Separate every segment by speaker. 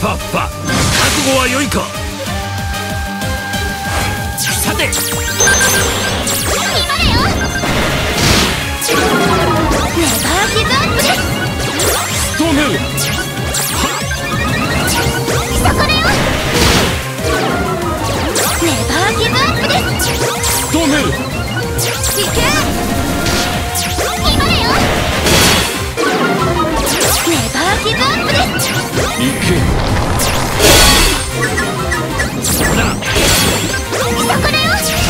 Speaker 1: ファッファ、覚悟は良いか。さて
Speaker 2: 今だよ。ネバーギブアップです。
Speaker 1: ストーメル、
Speaker 2: そこだよ。ネバーギブアップです。
Speaker 1: ストーメル、
Speaker 2: いけ。今だよ。ネバーギブアップです。
Speaker 1: いけ。そうだ。
Speaker 2: そこだよ。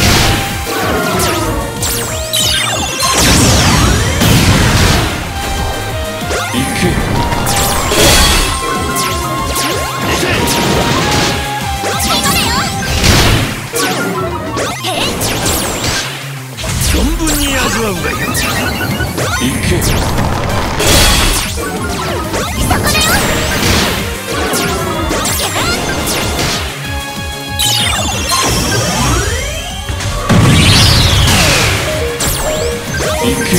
Speaker 1: いけ。
Speaker 2: 今だよ。
Speaker 1: 存分に味わうがいい。いけ。
Speaker 2: そこだよ。
Speaker 1: いけ。
Speaker 2: チ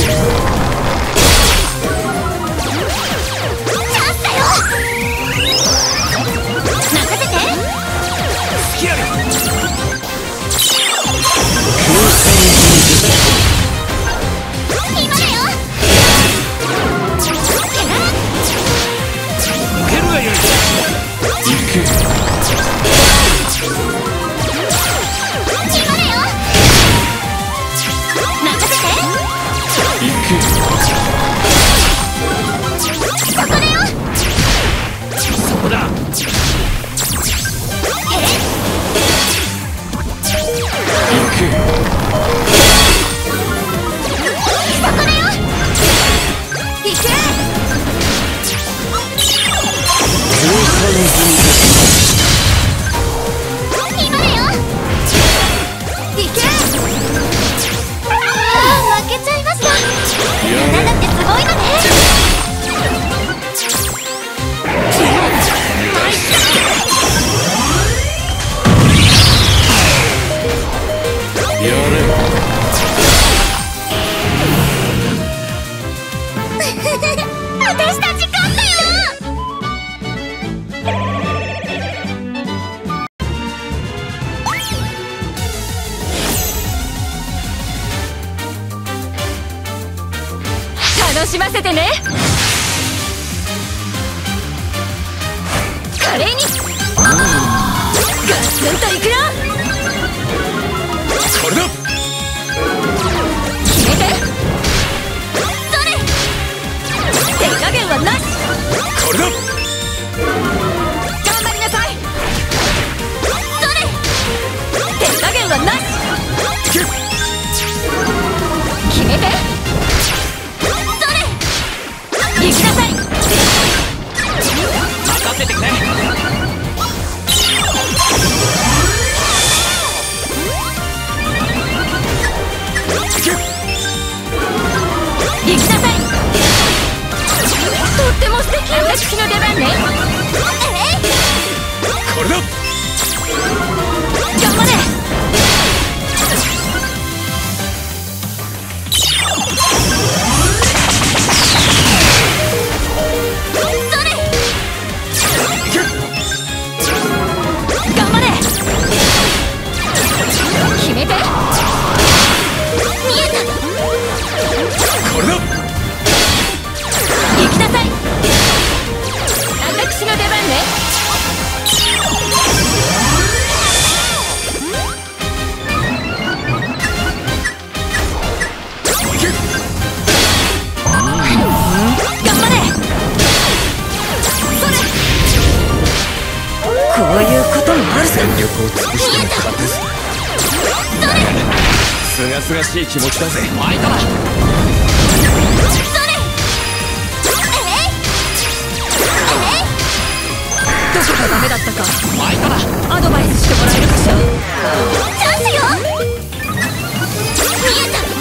Speaker 2: ャンスだよ。任せて。
Speaker 1: スキャル、
Speaker 2: 今だよ。
Speaker 1: 受けるがよい。いけ。
Speaker 2: 今だよ。任せて。
Speaker 1: いけ。
Speaker 2: そこだよ。
Speaker 1: そこだ。いけ。
Speaker 2: そこだよ。いけ。
Speaker 1: 計算済みです。
Speaker 2: 今だよ。いけ。負けちゃいました。7だってすごいのね。
Speaker 1: やれ。
Speaker 2: 私たち勝ったよ。楽しませてね。華麗にガツンといくよ。
Speaker 1: これだ。
Speaker 2: 決めて。それ。手加減はなし。
Speaker 1: これだ。
Speaker 2: 頑張りなさい。それ。手加減はなし。
Speaker 1: いけ。
Speaker 2: 決めて。それ。行きなさい。
Speaker 1: 任せてくれ。いけ。
Speaker 2: 行きなさい。とっても素敵。私の出番ね。
Speaker 1: これだ。
Speaker 2: 頑張れ。それ。
Speaker 1: いけ。
Speaker 2: 頑張れ。決めて。見えた。
Speaker 1: これだ。
Speaker 2: 行きなさい。私の出番ね。
Speaker 1: いけ。
Speaker 2: 頑張れ。それ。こういうこともあるさ。
Speaker 1: 全力を尽くしても勝てず。すがすがしい気持ちだぜ。
Speaker 2: 巻いたら。それ。どこがダメだったか。巻いたら。アドバイスしてもらえるかしら。チャンスよ。見えた。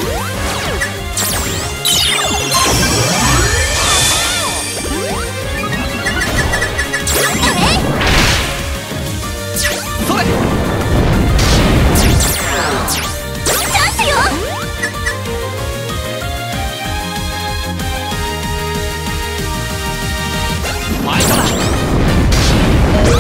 Speaker 1: それ。
Speaker 2: チャンスよ。巻いたら。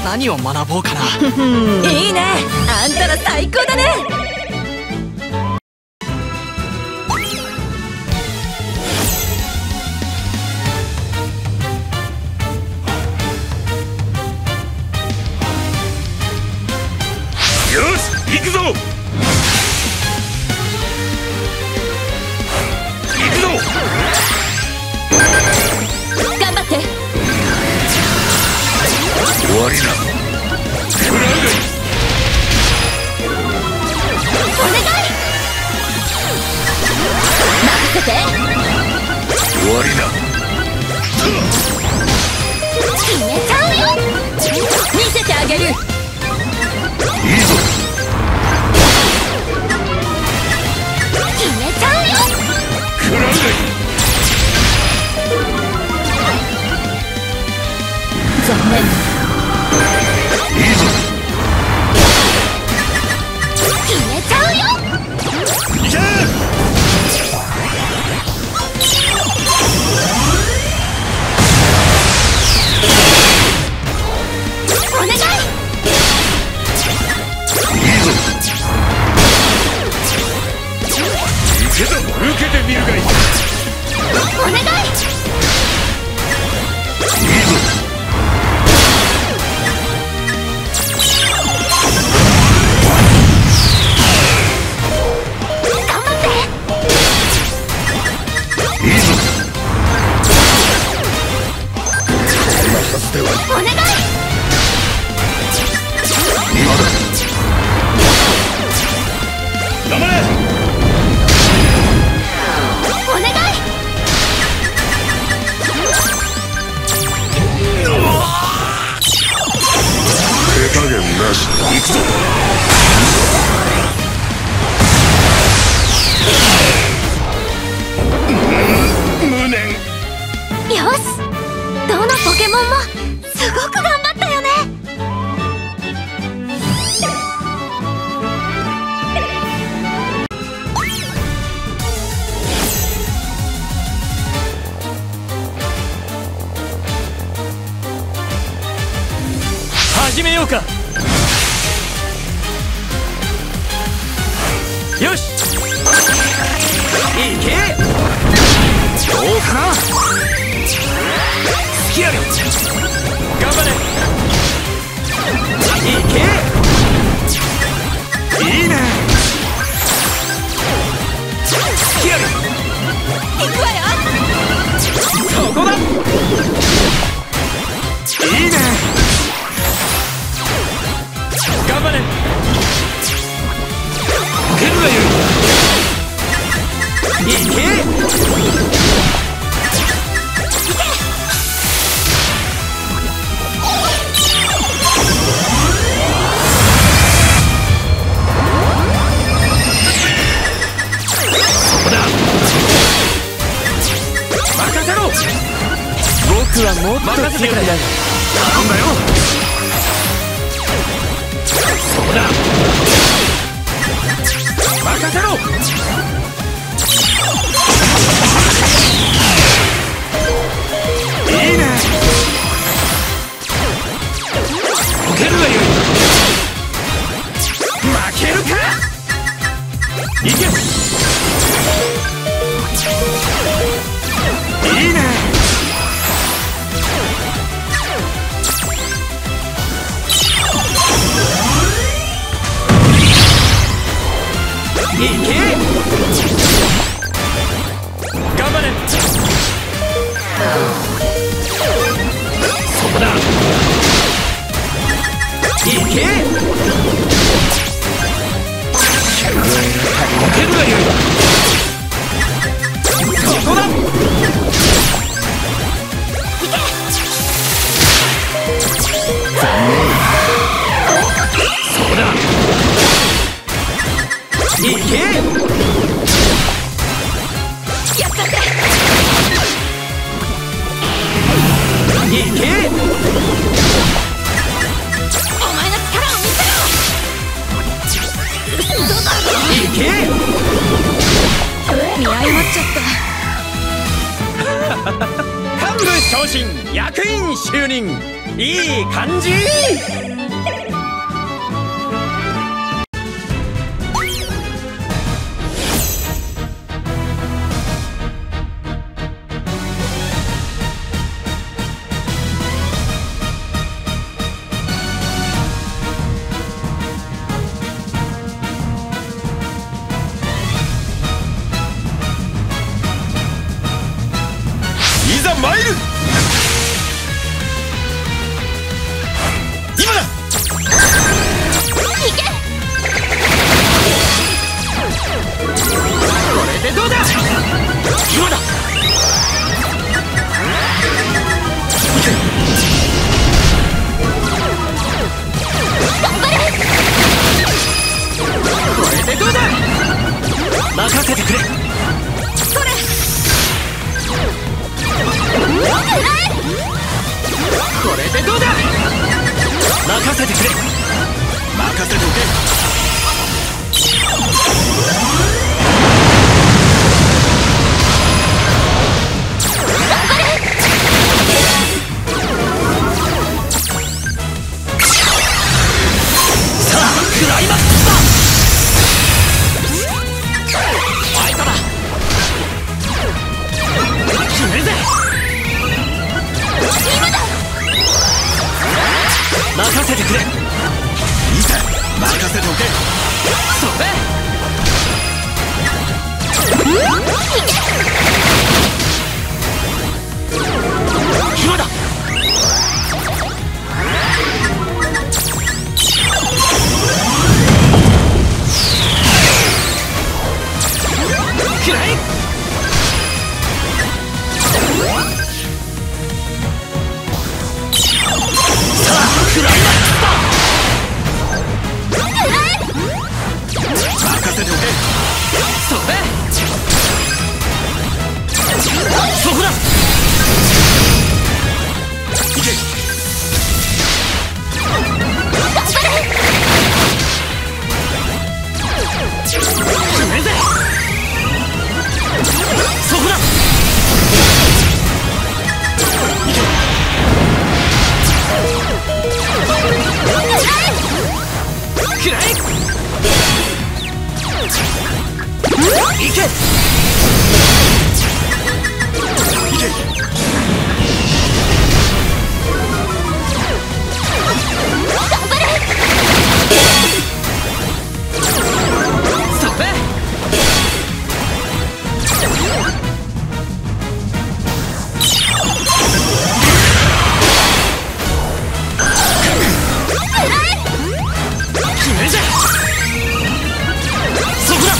Speaker 1: 何を学ぼうかな。
Speaker 2: いいね、あんたら最高だね。
Speaker 1: よし行くぞ。行くぞ。
Speaker 2: 頑張って。
Speaker 1: 終わりだ。食らうがいい。
Speaker 2: お願い。任せて。
Speaker 1: 終わりだ。
Speaker 2: 決めちゃうよ。見せてあげる。
Speaker 1: いいぞ。
Speaker 2: 決めちゃうよ。
Speaker 1: 食らうがいい。
Speaker 2: 残念。
Speaker 1: いいぞ。
Speaker 2: 決めちゃうよ。
Speaker 1: いけ。
Speaker 2: お願い。
Speaker 1: いいぞ。受けてみるがいい。
Speaker 2: お願い。
Speaker 1: いいぞ。
Speaker 2: 頑張って。
Speaker 1: いいぞ。
Speaker 2: お願い。
Speaker 1: 今だ。頑張れ。
Speaker 2: お願い。
Speaker 1: 手加減なし。行くぞ。無念。
Speaker 2: よし、どのポケモンもすごく頑張ったよね。
Speaker 1: 始めようか。よし。いけ。どうかな。好きやる。頑張れ。いけ。いいね。好きやる。
Speaker 2: 行くわよ。
Speaker 1: そこだ。いいね。頑張れ。受けるがよい。いけ。任せろ。僕はもっと強くなる。頼んだよ。そうだ。任せろ。いいね。受けるがよい。負けるか。いけ。いいね。いけ。頑張れ。そこだ。いけ。受けるがよい。そこだ。そうだ。いけ。
Speaker 2: やったぜ。
Speaker 1: いけ。
Speaker 2: お前の力を見せろ。
Speaker 1: いけ。
Speaker 2: 見誤っちゃった。
Speaker 1: 幹部昇進、役員就任、いい感じ。 参る。今だ。
Speaker 2: 行け。
Speaker 1: これでどうだ。今だ。行け。
Speaker 2: 頑張れ。
Speaker 1: これでどうだ。任せてくれ。
Speaker 2: それ。
Speaker 1: これでどうだ。任せてくれ。任せておけ。任せてくれ。いざ任せておけ。それ。今だ。くらえ。さあクライマックスだ。任せておけ。それ。そこだ。いけ。決めぜ。そこだ。いけ。くらえ。いけ。いけ。
Speaker 2: 頑張れ。
Speaker 1: それ。決めじゃ。そこだ。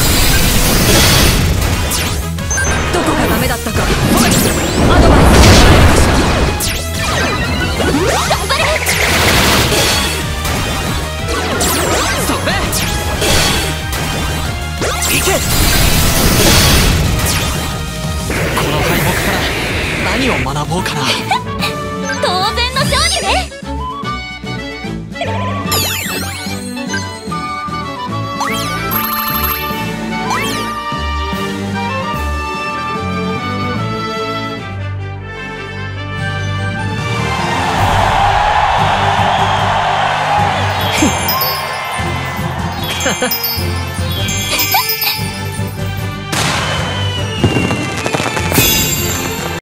Speaker 2: どこがダメだったか。アドバイスしてもらえるかしら。頑張れ。
Speaker 1: それ。いけ。この敗北から何を学ぼうかな。
Speaker 2: 当然の勝利ね。